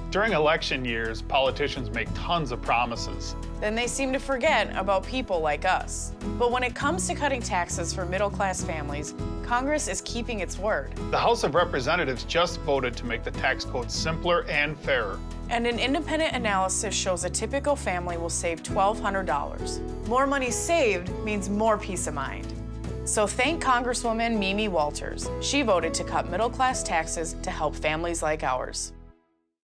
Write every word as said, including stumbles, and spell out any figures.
During election years, politicians make tons of promises. Then they seem to forget about people like us. But when it comes to cutting taxes for middle-class families, Congress is keeping its word. The House of Representatives just voted to make the tax code simpler and fairer. And an independent analysis shows a typical family will save twelve hundred dollars. More money saved means more peace of mind. So thank Congresswoman Mimi Walters. She voted to cut middle-class taxes to help families like ours.